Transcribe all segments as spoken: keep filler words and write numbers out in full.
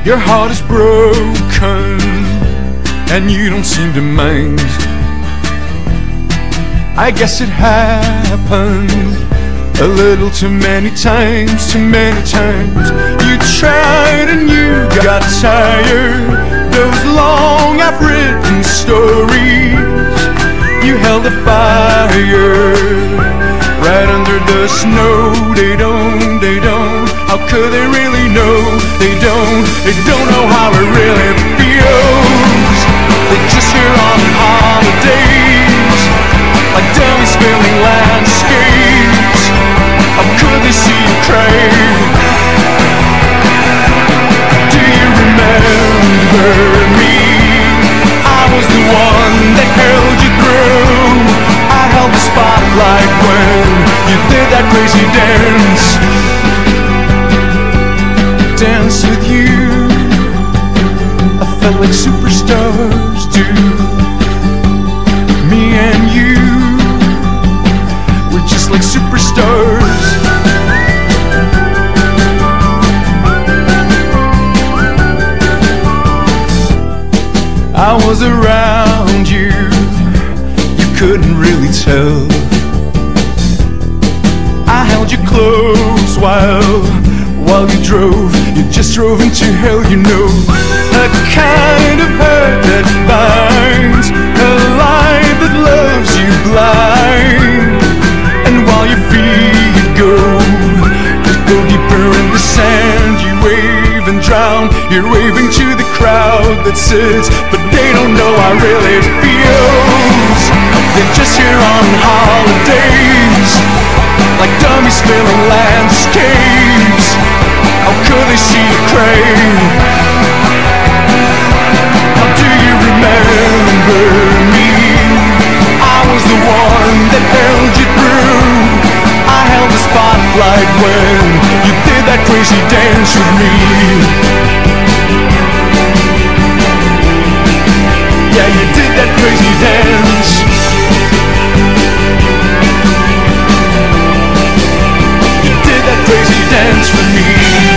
Your heart is broken and you don't seem to mind. I guess it happened a little too many times, too many times. You tried and you got tired. Those long I've written stories, you held a fire right under the snow. They don't, they don't, how could they really know? They don't, they don't know how it really feels. They're just here on holidays, like dummies filling landscapes. How could they see you crave? Do you remember me? I was the one that held you through. I held the spotlight when you did that crazy dance. Dance with you, I felt like superstars do. Me and you, we're just like superstars. I was around you, you couldn't really tell. I held you close while, while you drove. You just drove into hell, you know. A kind of hurt that binds, a light that loves you blind. And while your feet go, just go deeper in the sand. You wave and drown, you're waving to the crowd that sits, but they don't know how it really feels. They're just here on holidays, like dummies filling landscapes. How could they see you crave? How do you remember me? I was the one that held you through. I held the spotlight when you did that crazy dance with me. Yeah, you did that crazy dance. You did that crazy dance with me.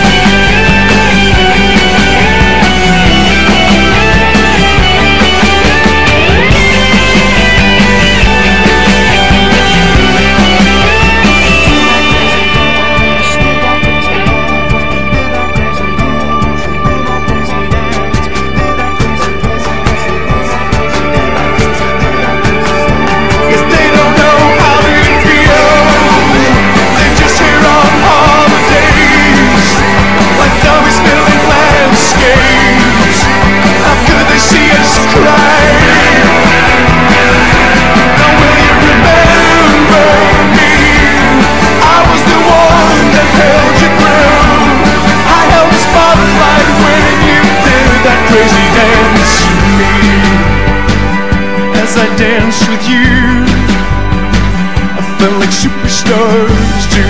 As I danced with you, I felt like superstars do.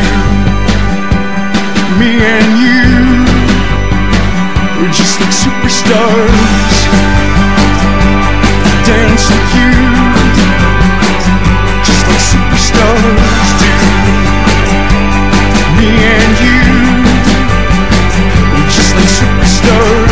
Me and you, we're just like superstars. Dance with you, just like superstars do. Me and you, we're just like superstars.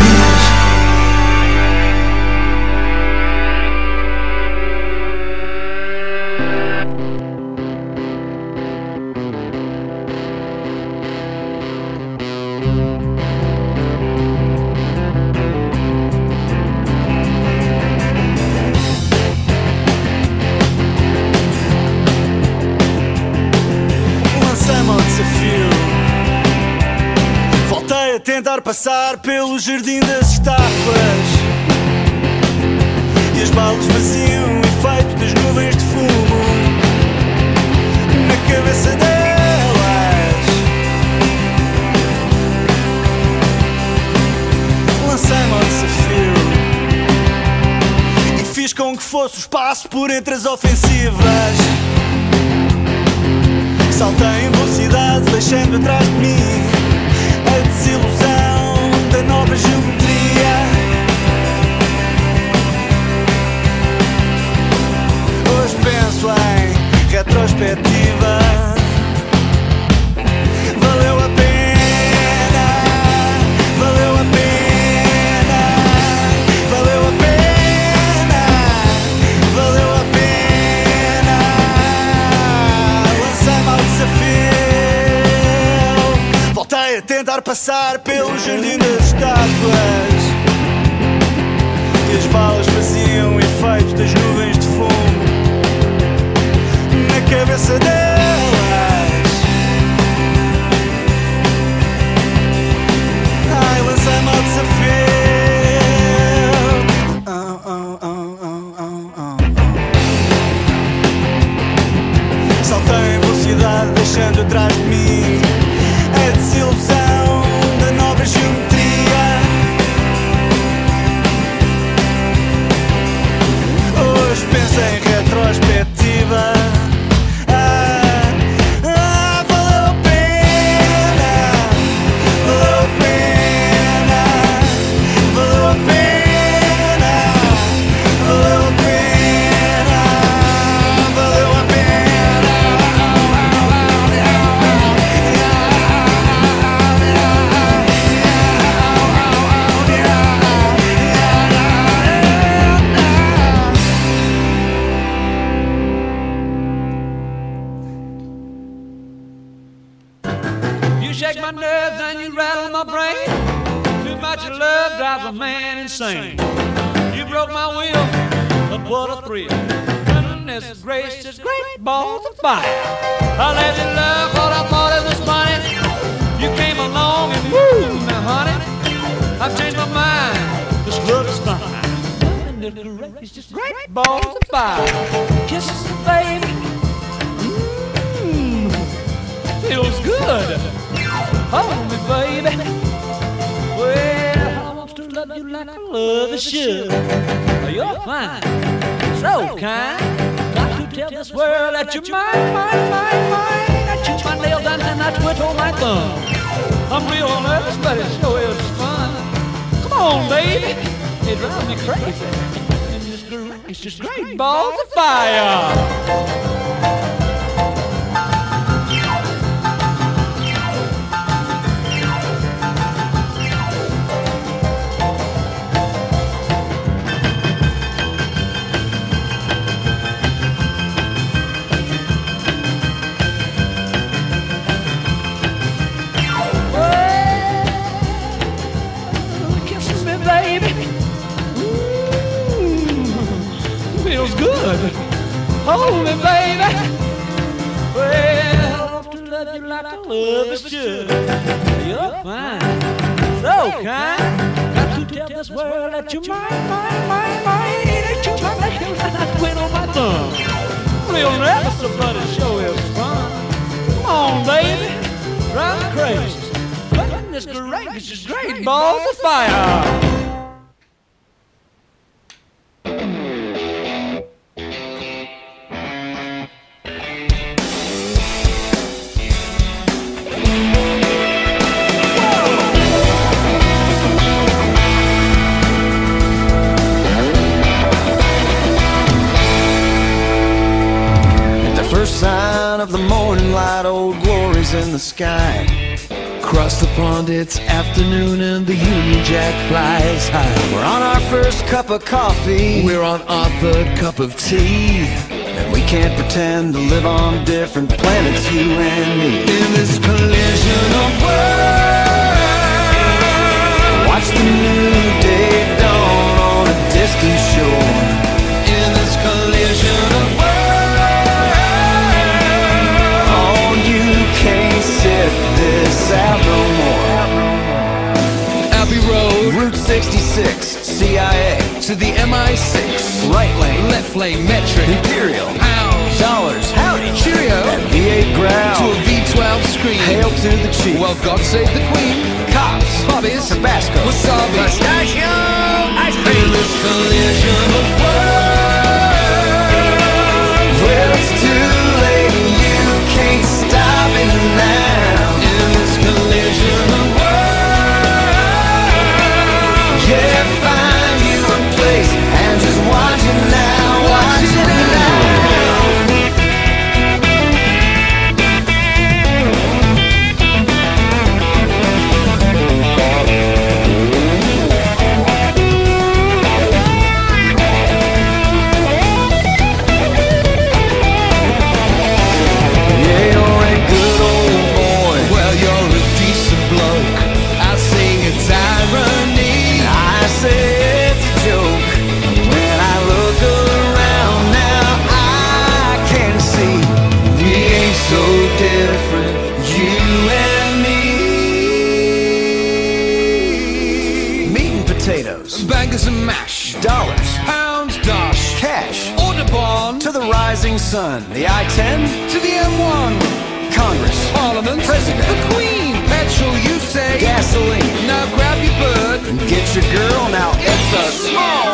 Voltei a tentar passar pelo jardim das estátuas, e as balas vaziam, efeito das nuvens de fumo na cabeça delas. Lancei-me ao desafio e fiz com que fosse o espaço por entre as ofensivas. Saltei em velocidade, deixando atrás de mim a desilusão da nova geometria. Hoje penso em retrospectiva. Valeu a pena, valeu a pena. passar pelo jardim das estátuas e as balas faziam efeito das nuvens de fumo na cabeça delas. Ai, lançai-me ao desafio. Oh, oh, oh, oh, oh, oh. Saltei em velocidade deixando atrás de mim a desilusão da nova geometria. Hoje penso em retrospectiva. Ah, ah, valeu a pena, valeu a pena, valeu a pena, valeu a pena, valeu a pena. Shake my nerves and you rattle my brain. Too much of love drives a man insane. You broke my will, but what a thrill. Goodness gracious, great balls of fire. I let you love what I thought it was funny. You came along and woo, now honey, I've changed my mind. This love is fine. Goodness gracious, great balls of fire. Kisses, baby, mmm, feels good. Hold me, baby. Well, I want to love you like I love a should. You're fine, so kind. Got to tell this world that you're mine, mine, mine, mine. I chew my nails and then I twiddle my thumb. I'm real nervous, but it sure is fun. Come on, baby. It drives me crazy. And this girl, it's just great balls of fire. Feels good. Hold me, baby. Well, I want to love you like I love a should. You're fine, so kind. Got to tell this world that you're mine, mine, mine, mine. Ain't you my nails and I twiddle my thumb. Real nervous, but it sure is fun. Come on, baby, drive me crazy. Goodness gracious, great balls of fire. Of the morning light, old glory's in the sky. Across the pond it's afternoon and the Union Jack flies high. We're on our first cup of coffee. We're on our third cup of tea. And we can't pretend to live on different planets, you and me. In this collision of worlds, watch the new day dawn on a distant shore. In this collision of worlds, this out no more. Abbey Road, Route sixty-six, C I A to the M I six, right lane, left lane, metric, imperial, pounds, dollars, howdy, cheerio, and V eight ground to a V twelve screen. Hail to the chief. Well, God save the queen. Cops, Bobbies, Tabasco, wasabi, pistachio, ice cream. In this collision of worlds, well, it's too late, you can't stop it now. Collision of worlds, yeah, find you a place and just watch it now, watch it now. say it's a joke. When I look around now, I can see we ain't so different, you and me. Meat and potatoes, Bangers and mash, dollars, pounds, dash, cash, Audubon, to the rising sun, the I ten, to the M one, Congress, Parliament, President, the Queen, petrol, you say, gasoline. now grab your bird, Get your girl, now it's a small